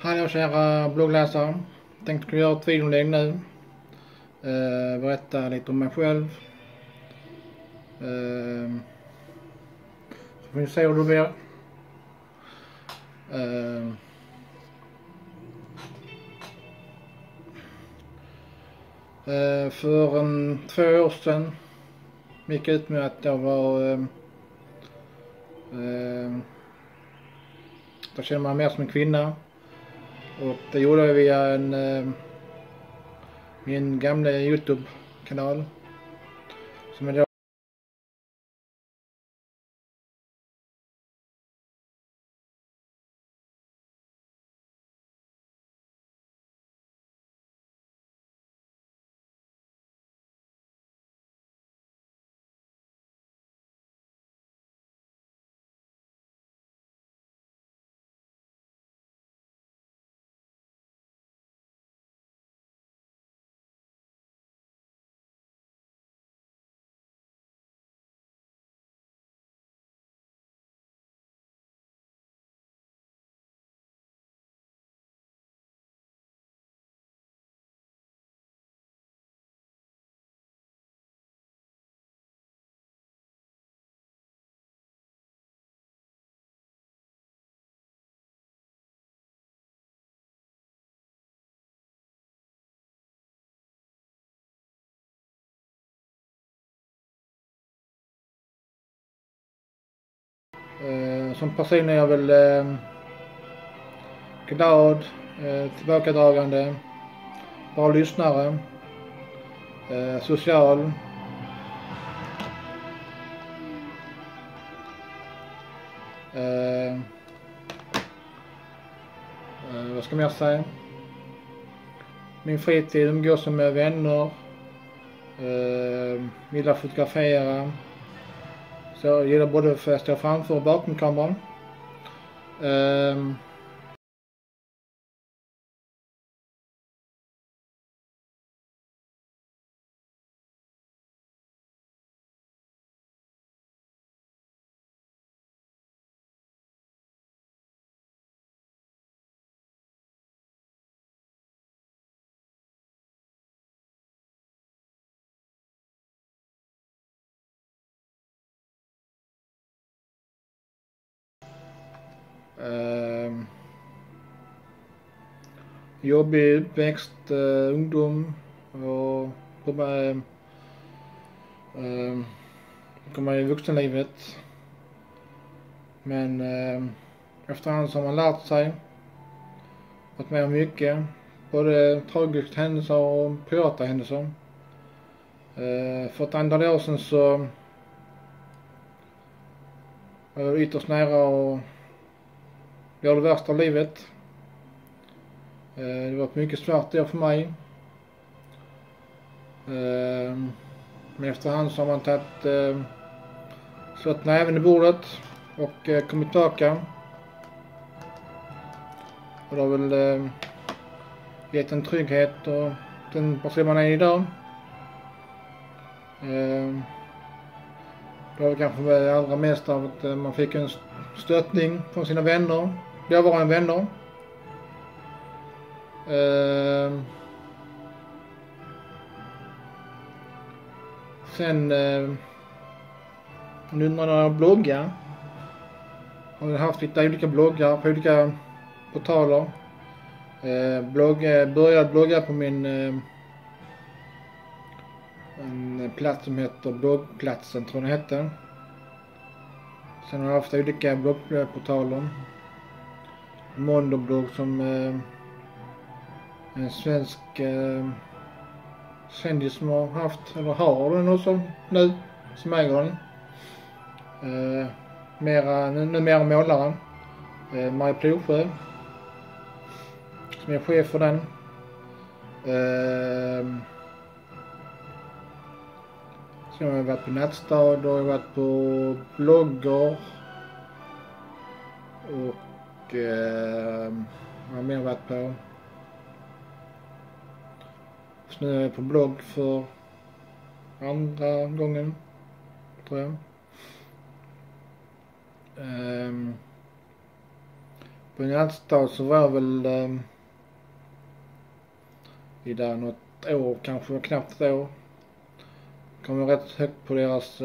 Hallå kära bloggläsare. Tänkte göra ett videoinlägg nu. Berätta lite om mig själv. Så får ni se hur det blir. För 2 år sedan gick jag ut med att jag var jag känner mig mer som en kvinna. Och det gjorde jag via min gamla YouTube-kanal som jag som person är jag väl glad, tillbakadragande, bra lyssnare, social, vad ska man mer säga? Min fritid umgås med vänner, gillar fotografera, så jag gillar både för att stå framför och bakom kameran. Jobbig uppväxt, ungdom och kommer i vuxenlivet. Men efterhand så har man lärt sig, varit med om mycket, både tragiska händelser och privata händelser. För ett antal år sedan så var jag ytterst nära och göra det värsta av livet. Det var ett mycket svårt år för mig. Men efterhand så har man tagit slått näven i bordet och kommit tillbaka. Och det har väl gett en trygghet och den person man är idag. Det var kanske allra mest av att man fick en stöttning från sina vänner. Jag var en vänner. Sen nu när jag bloggar har jag haft lite olika bloggar på olika portaler. Började blogga på min en plats som heter Bloggplatsen, tror jag det hette. Sen har jag haft olika bloggportaler. Mondoblogg som en svensk kändis som har haft, eller har den också nu, som äger den. Numera målaren, Marie Plosjö, som är chef för den. Så jag har varit på Nattstad och jag har varit på blogger och jag har mer varit på. Så nu är jag på blogg för andra gången, tror jag. På en anstad så var jag väl i där något år, kanske knappt ett år. Kom rätt högt på deras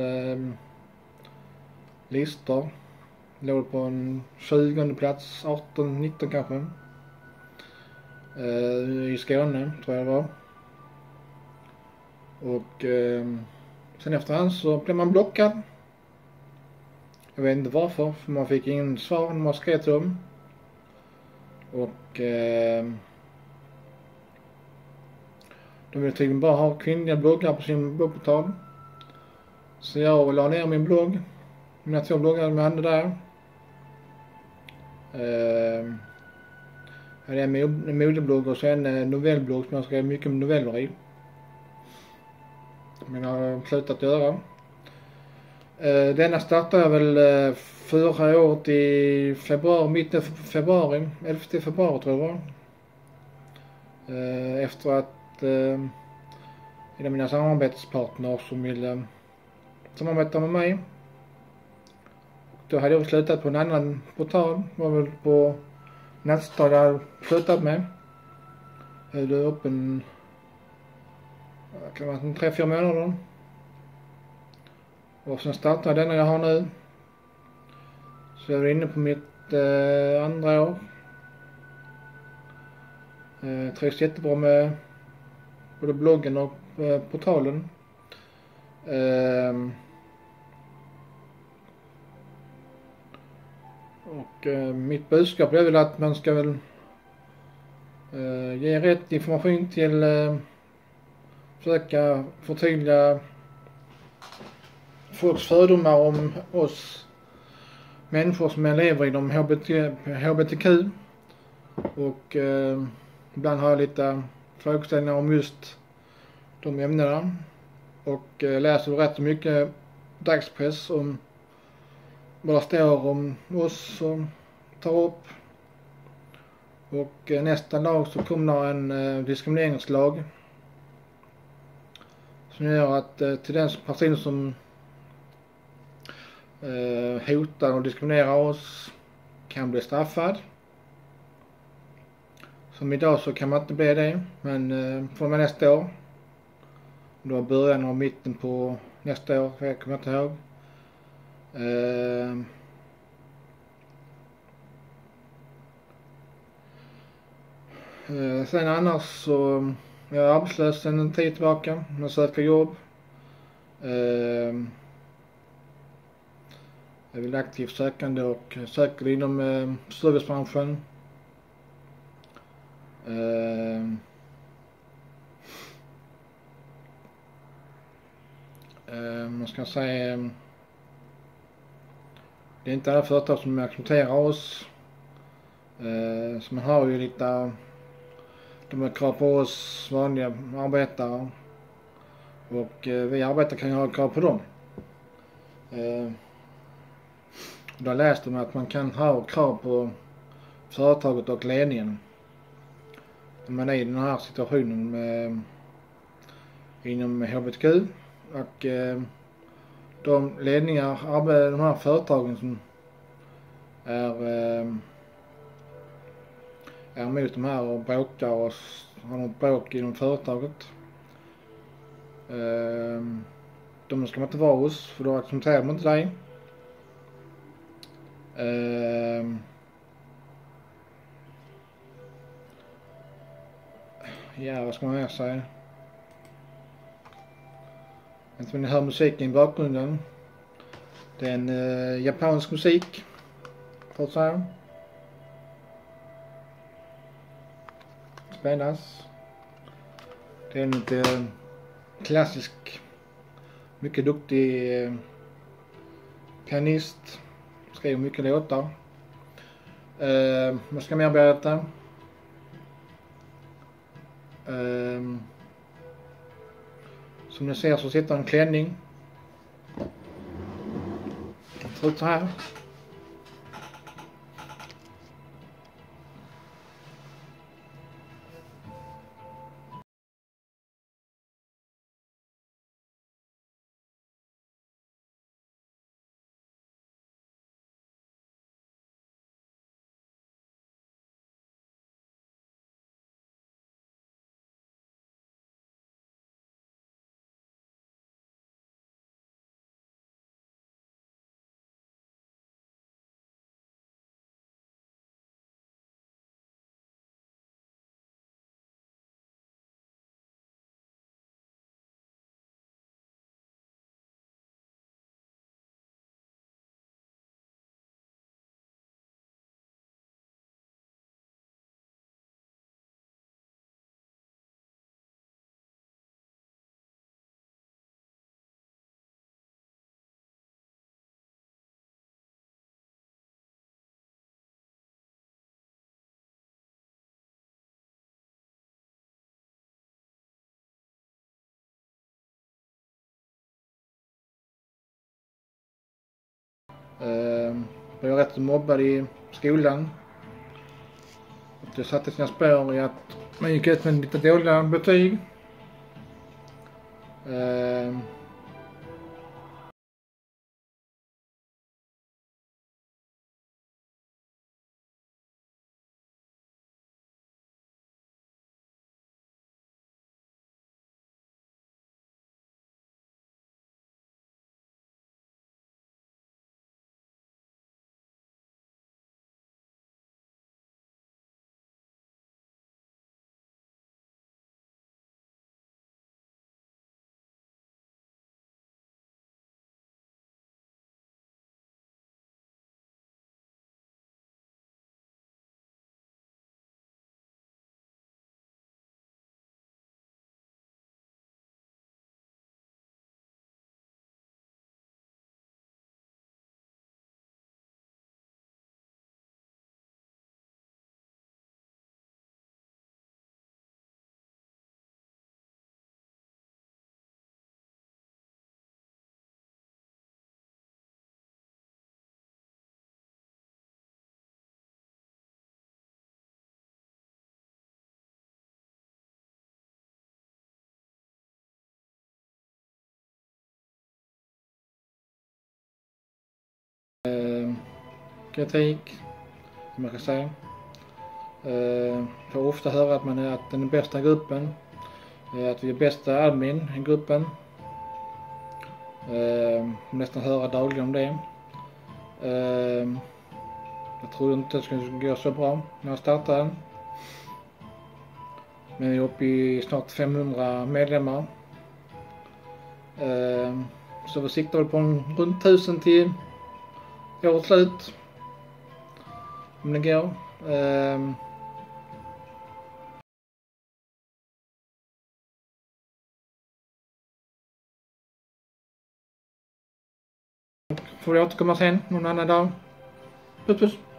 listor. Låg på en 20:e plats, 18, 19 kanske. I Skåne tror jag det var. Och sen efterhand så blev man blockad. Jag vet inte varför, för man fick ingen svar när man skrev till dem. Och de ville tydligen bara ha kvinnliga bloggar på sin bloggportal. Så jag la ner min blogg. Mina 2 bloggar med hade där. Jag hade en modeblogg och sen en novellblogg som jag skrev mycket noveller i. Men jag har slutat göra. Denna startade jag väl förra året i februari, mitten av februari, 11 februari tror jag det var. Efter att en av mina samarbetspartners som ville samarbeta med mig. Då hade jag slutat på en annan portal, var väl på nästa jag hade slutat med. Jag höll upp en 3-4 månader. Och sen startade denna jag har nu. Så jag är inne på mitt andra år. Trivs jättebra med både bloggen och portalen. Och mitt budskap är väl att man ska väl ge rätt information till försöka förtydliga folks fördomar om oss människor som lever inom HBTQ. Och ibland har jag lite frågeställningar om just de ämnena. Och läser rätt mycket dagspress om vad det står om oss och tar upp. Och nästa dag så kommer en diskrimineringslag som gör att till den person som hotar och diskriminerar oss kan bli straffad. Som idag så kan man inte bli det, men från nästa år, då början och mitten på nästa år, jag kommer inte ihåg. Sen annars så jag är arbetslös sedan en tid tillbaka. Jag söker jobb. Jag vill aktivt sökande och söker inom servicebranschen. Man ska säga det är inte alla företag som accepterar oss. Så man har ju lite de har krav på oss vanliga arbetare. Och vi arbetare kan ju ha krav på dem. Då läste man att man kan ha krav på företaget och ledningen. När man är i den här situationen inom HBTQ. Och de ledningar, de här företagen som är emot de här och bråkar och har något bråk inom företaget. De ska man inte vara hos, för då accepterar man inte dig. Ja, vad ska man mer säga? Jag vet inte om ni hör musiken i bakgrunden. Det är en japansk musik, för att säga. Spelas. Det är en lite klassisk, mycket duktig pianist. Skriver mycket låtar. Vad ska jag mer berätta? Som ni ser så sitter en klänning. Så här. Jag var rätt mobbad i skolan. Och det satte sina spår i att man gick ut med lite dåliga betyg. Kritik, som man kan säga. Får ofta höra att man är den bästa i gruppen. Att vi är bästa admin i gruppen. Nästan höra dagligen om det. Jag tror inte det skulle gå så bra när jag startade. Men jag är uppe i snart 500 medlemmar. Så vi siktar väl på runt 1000 till årets slut. Om det går. Får jag återkomma sen någon annan dag. Puss puss.